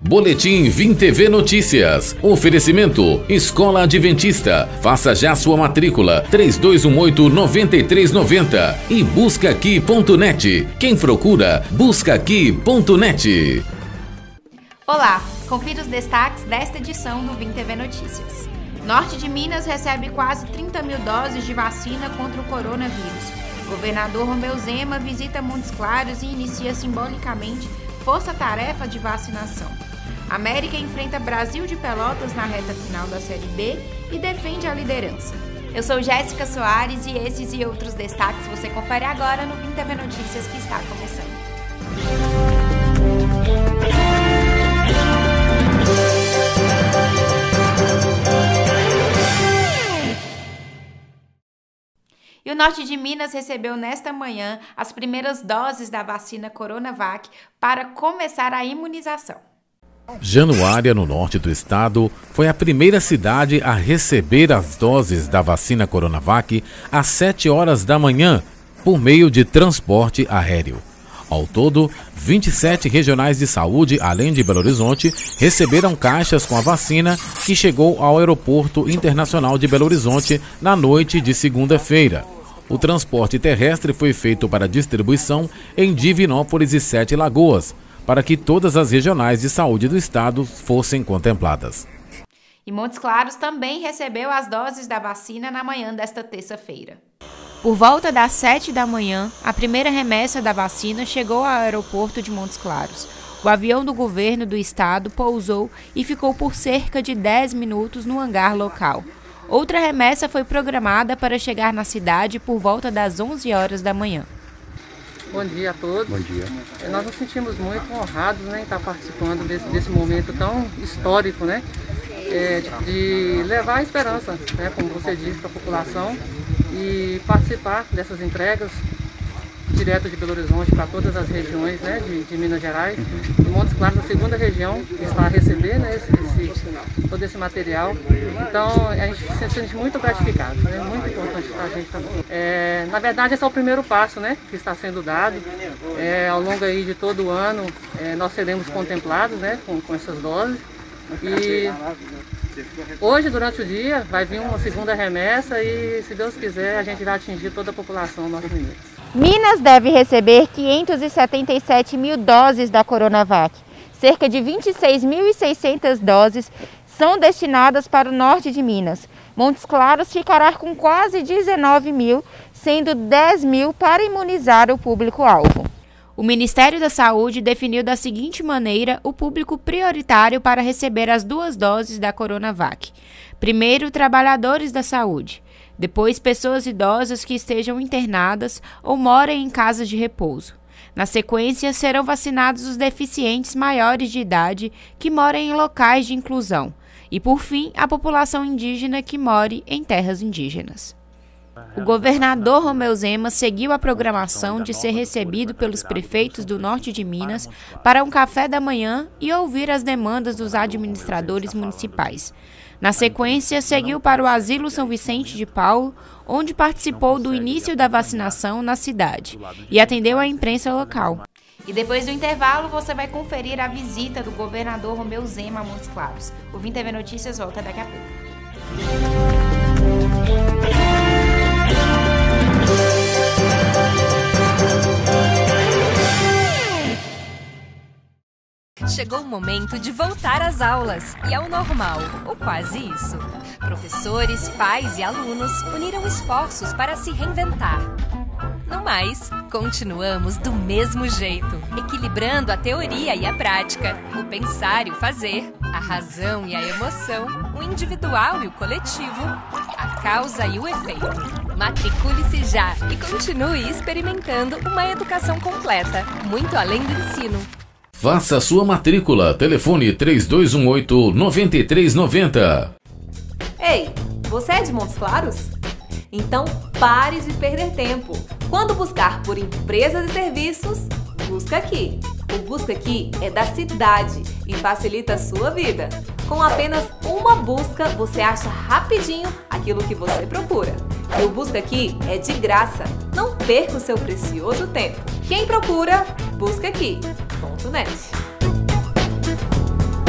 Boletim Vim TV Notícias. Oferecimento Escola Adventista. Faça já sua matrícula 3218-9390 e buscaaqui.net. Quem procura, buscaaqui.net. Olá, confira os destaques desta edição do Vim TV Notícias. Norte de Minas recebe quase 30 mil doses de vacina contra o coronavírus. Governador Romeu Zema visita Montes Claros e inicia simbolicamente força-tarefa de vacinação. América enfrenta Brasil de Pelotas na reta final da Série B e defende a liderança. Eu sou Jéssica Soares e esses e outros destaques você confere agora no Vim TV Notícias que está começando. E o Norte de Minas recebeu nesta manhã as primeiras doses da vacina Coronavac para começar a imunização. Januária, no norte do estado, foi a primeira cidade a receber as doses da vacina Coronavac às 7 horas da manhã, por meio de transporte aéreo. Ao todo, 27 regionais de saúde, além de Belo Horizonte, receberam caixas com a vacina que chegou ao Aeroporto Internacional de Belo Horizonte na noite de segunda-feira. O transporte terrestre foi feito para distribuição em Divinópolis e Sete Lagoas, para que todas as regionais de saúde do estado fossem contempladas. E Montes Claros também recebeu as doses da vacina na manhã desta terça-feira. Por volta das 7 da manhã, a primeira remessa da vacina chegou ao aeroporto de Montes Claros. O avião do governo do estado pousou e ficou por cerca de 10 minutos no hangar local. Outra remessa foi programada para chegar na cidade por volta das 11 horas da manhã. Bom dia a todos. Bom dia. Nós nos sentimos muito honrados, né, em estar participando desse momento tão histórico, né, de levar a esperança, né, como você disse, para a população e participar dessas entregas direto de Belo Horizonte para todas as regiões, né, de Minas Gerais. E Montes Claros, a segunda região que está a receber, né, todo esse material. Então a gente se sente muito gratificado, né, muito importante para a gente também. Na verdade, esse é o primeiro passo, né, que está sendo dado. Ao longo aí de todo o ano, nós seremos contemplados, né, com essas doses. E hoje, durante o dia, vai vir uma segunda remessa e, se Deus quiser, a gente vai atingir toda a população norte-mineira. Minas deve receber 577 mil doses da Coronavac. Cerca de 26.600 doses são destinadas para o norte de Minas. Montes Claros ficará com quase 19 mil, sendo 10 mil para imunizar o público-alvo. O Ministério da Saúde definiu da seguinte maneira o público prioritário para receber as 2 doses da Coronavac. Primeiro, trabalhadores da saúde. Depois, pessoas idosas que estejam internadas ou morem em casas de repouso. Na sequência, serão vacinados os deficientes maiores de idade que moram em locais de inclusão. E, por fim, a população indígena que more em terras indígenas. O governador Romeu Zema seguiu a programação de ser recebido pelos prefeitos do norte de Minas para um café da manhã e ouvir as demandas dos administradores municipais. Na sequência, seguiu para o Asilo São Vicente de Paulo, onde participou do início da vacinação na cidade e atendeu a imprensa local. E depois do intervalo, você vai conferir a visita do governador Romeu Zema a Montes Claros. O Vim TV Notícias volta daqui a pouco. Chegou o momento de voltar às aulas e ao normal, ou quase isso. Professores, pais e alunos uniram esforços para se reinventar. No mais, continuamos do mesmo jeito, equilibrando a teoria e a prática, o pensar e o fazer, a razão e a emoção, o individual e o coletivo, a causa e o efeito. Matricule-se já e continue experimentando uma educação completa, muito além do ensino. Faça sua matrícula. Telefone 3218-9390. Ei, você é de Montes Claros? Então pare de perder tempo. Quando buscar por empresas e serviços, busca aqui. O Busca Aqui é da cidade e facilita a sua vida. Com apenas uma busca, você acha rapidinho aquilo que você procura. E o Busca Aqui é de graça. Não perca o seu precioso tempo. Quem procura, busca aqui. .net.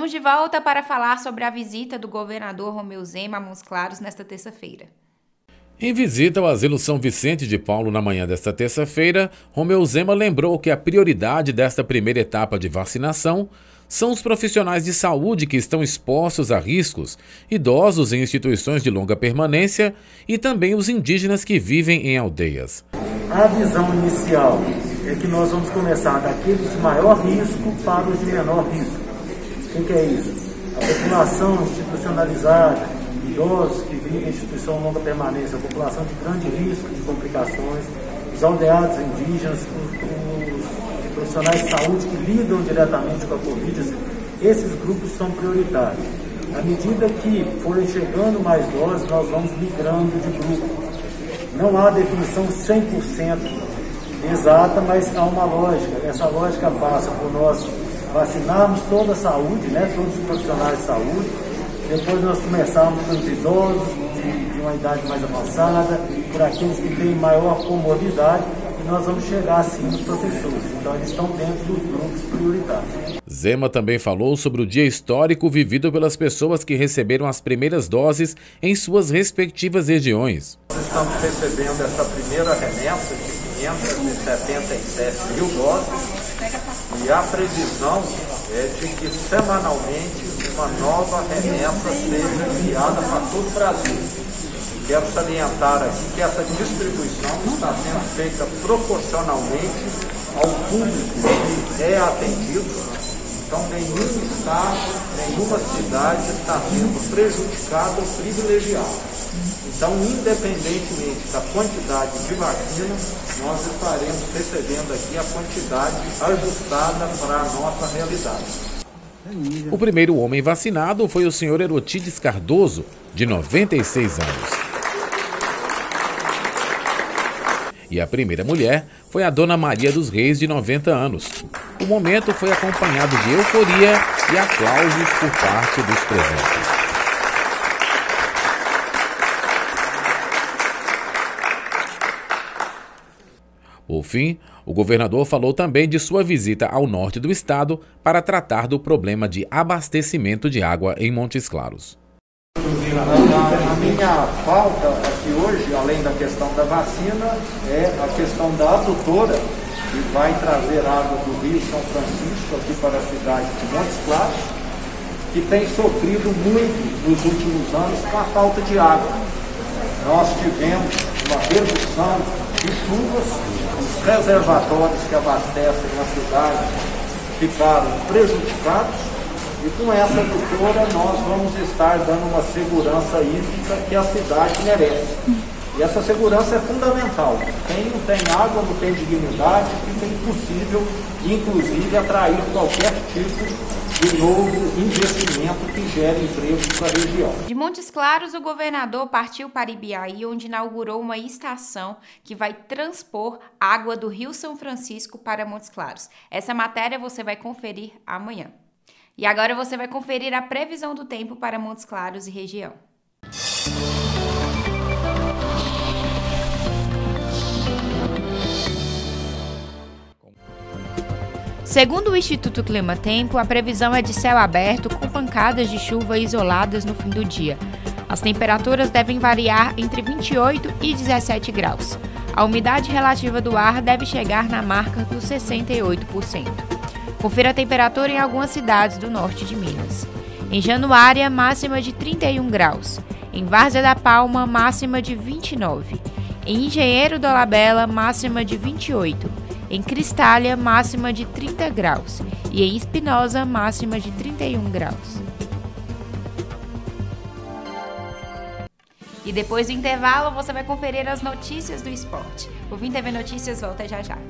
Estamos de volta para falar sobre a visita do governador Romeu Zema a Montes Claros nesta terça-feira. Em visita ao Asilo São Vicente de Paulo na manhã desta terça-feira, Romeu Zema lembrou que a prioridade desta primeira etapa de vacinação são os profissionais de saúde que estão expostos a riscos, idosos em instituições de longa permanência e também os indígenas que vivem em aldeias. A visão inicial é que nós vamos começar daqueles de maior risco para os de menor risco. O que é isso? A população institucionalizada, idosos que vivem em instituição de longa permanência, a população de grande risco de complicações, os aldeados indígenas, os profissionais de saúde que lidam diretamente com a Covid, esses grupos são prioritários. À medida que forem chegando mais doses, nós vamos migrando de grupo. Não há definição 100% exata, mas há uma lógica. Essa lógica passa por nós vacinarmos toda a saúde, todos os profissionais de saúde. Depois nós começarmos com os idosos de uma idade mais avançada, por aqueles que têm maior comorbidade, e nós vamos chegar assim nos professores. Então eles estão dentro dos grupos prioritários. Zema também falou sobre o dia histórico vivido pelas pessoas que receberam as primeiras doses em suas respectivas regiões. Nós estamos recebendo essa primeira remessa de 577 mil doses e a previsão é de que semanalmente uma nova remessa seja enviada para todo o Brasil. Quero salientar aqui que essa distribuição está sendo feita proporcionalmente ao público que é atendido. Então, nenhum estado, nenhuma cidade está sendo prejudicada ou privilegiada. Então, independentemente da quantidade de vacina, nós estaremos recebendo aqui a quantidade ajustada para a nossa realidade. O primeiro homem vacinado foi o senhor Erotides Cardoso, de 96 anos. E a primeira mulher foi a dona Maria dos Reis, de 90 anos. O momento foi acompanhado de euforia e aplausos por parte dos presentes. Por fim, o governador falou também de sua visita ao norte do estado para tratar do problema de abastecimento de água em Montes Claros. A minha pauta aqui hoje, além da questão da vacina, é a questão da adutora, que vai trazer água do Rio São Francisco aqui para a cidade de Montes Claros, que tem sofrido muito nos últimos anos com a falta de água. Nós tivemos uma redução de chuvas, os reservatórios que abastecem a cidade ficaram prejudicados. E com essa adutora nós vamos estar dando uma segurança hídrica que a cidade merece. E essa segurança é fundamental. Quem não tem água, não tem dignidade, fica impossível, inclusive, atrair qualquer tipo de novo investimento que gere empregos para a região. De Montes Claros, o governador partiu para Ibiaí, onde inaugurou uma estação que vai transpor água do Rio São Francisco para Montes Claros. Essa matéria você vai conferir amanhã. E agora você vai conferir a previsão do tempo para Montes Claros e região. Segundo o Instituto Clima Tempo, a previsão é de céu aberto com pancadas de chuva isoladas no fim do dia. As temperaturas devem variar entre 28 e 17 graus. A umidade relativa do ar deve chegar na marca dos 68%. Confira a temperatura em algumas cidades do norte de Minas. Em Januária, máxima de 31 graus. Em Várzea da Palma, máxima de 29. Em Engenheiro do Olabella, máxima de 28. Em Cristália, máxima de 30 graus. E em Espinosa, máxima de 31 graus. E depois do intervalo, você vai conferir as notícias do esporte. O Vim TV Notícias volta já já.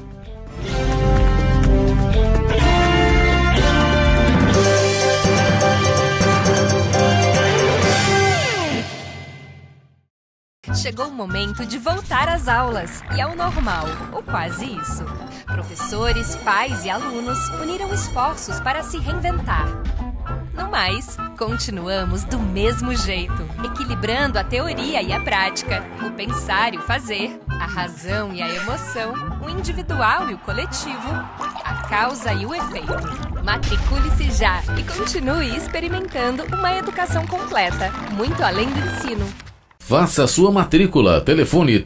Chegou o momento de voltar às aulas e ao normal, ou quase isso. Professores, pais e alunos uniram esforços para se reinventar. No mais, continuamos do mesmo jeito, equilibrando a teoria e a prática, o pensar e o fazer, a razão e a emoção, o individual e o coletivo, a causa e o efeito. Matricule-se já e continue experimentando uma educação completa, muito além do ensino. Faça sua matrícula. Telefone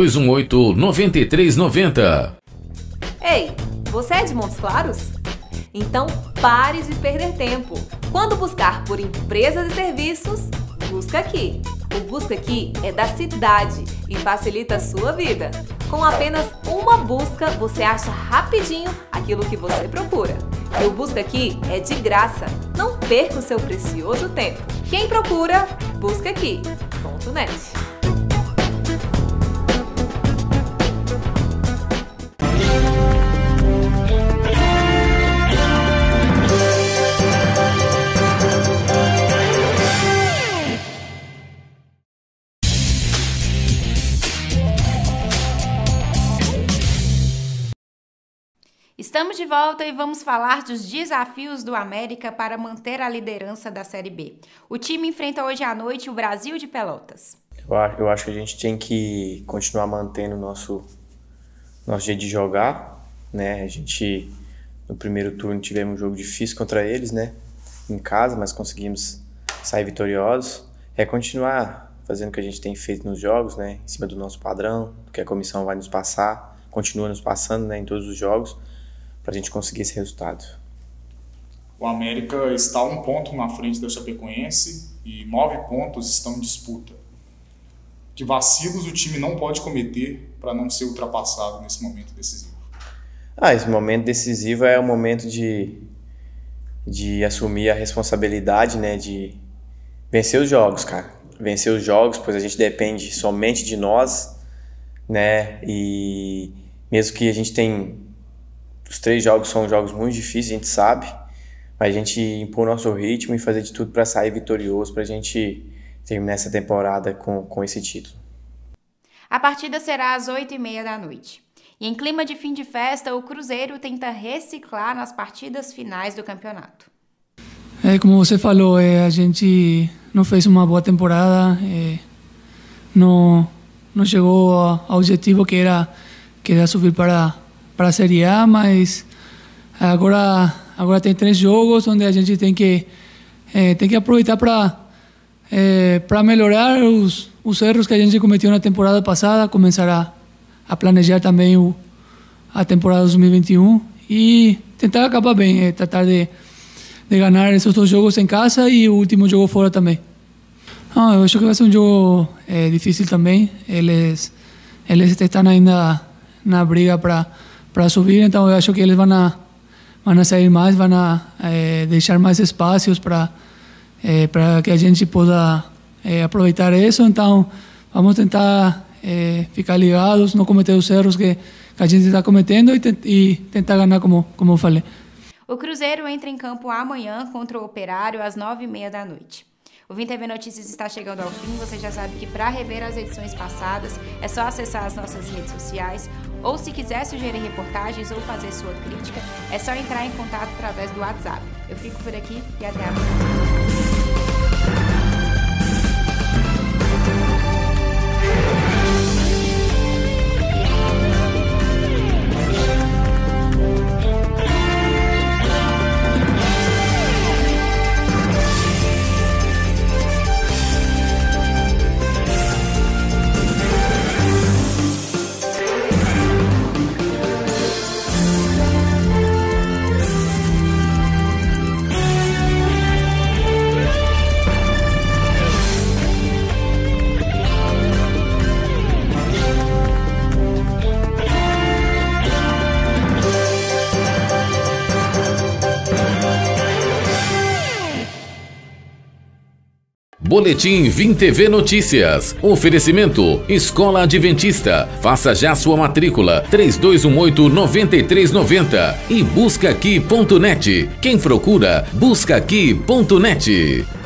3218-9390. Ei, você é de Montes Claros? Então pare de perder tempo. Quando buscar por empresas e serviços, busca aqui. O Busca Aqui é da cidade e facilita a sua vida. Com apenas uma busca, você acha rapidinho aquilo que você procura. E o Busca Aqui é de graça. Não perca o seu precioso tempo. Quem procura, busca aqui.net. Estamos de volta e vamos falar dos desafios do América para manter a liderança da Série B. O time enfrenta hoje à noite o Brasil de Pelotas. Eu acho que a gente tem que continuar mantendo o nosso jeito de jogar, né? A gente, no primeiro turno, tivemos um jogo difícil contra eles, né? Em casa, mas conseguimos sair vitoriosos. É continuar fazendo o que a gente tem feito nos jogos, né? Em cima do nosso padrão, do que a comissão vai nos passar, continua nos passando, né? Em todos os jogos, para a gente conseguir esse resultado. O América está 1 ponto na frente da Chapecoense e 9 pontos estão em disputa. Que vacilos o time não pode cometer para não ser ultrapassado nesse momento decisivo? Esse momento decisivo é o momento de assumir a responsabilidade, né? De vencer os jogos, cara. Vencer os jogos, pois a gente depende somente de nós, né? E mesmo que a gente tem... Os 3 jogos são jogos muito difíceis, a gente sabe, mas a gente impor o nosso ritmo e fazer de tudo para sair vitorioso, para a gente terminar essa temporada com esse título. A partida será às 8h30 da noite. E em clima de fim de festa, o Cruzeiro tenta reciclar nas partidas finais do campeonato. Como você falou, a gente não fez uma boa temporada, não chegou ao objetivo que era subir para a Série A, mas agora tem 3 jogos onde a gente tem que aproveitar para melhorar os erros que a gente cometeu na temporada passada, começar a planejar também a temporada 2021 e tentar acabar bem, tratar de ganhar esses 2 jogos em casa e o último jogo fora também. Eu acho que vai ser um jogo difícil também, eles estão ainda na briga para subir, então eu acho que eles vão sair mais, vão deixar mais espaços para que a gente possa aproveitar isso. Então vamos tentar ficar ligados, não cometer os erros que a gente está cometendo e tentar ganhar, como eu falei. O Cruzeiro entra em campo amanhã contra o Operário às 9h30 da noite. O Vim TV Notícias está chegando ao fim. Você já sabe que para rever as edições passadas é só acessar as nossas redes sociais, ou se quiser sugerir reportagens ou fazer sua crítica, é só entrar em contato através do WhatsApp. Eu fico por aqui e até amanhã. Boletim Vim TV Notícias. Oferecimento Escola Adventista. Faça já sua matrícula 3218-9390 e buscaaqui.net. Quem procura, buscaaqui.net.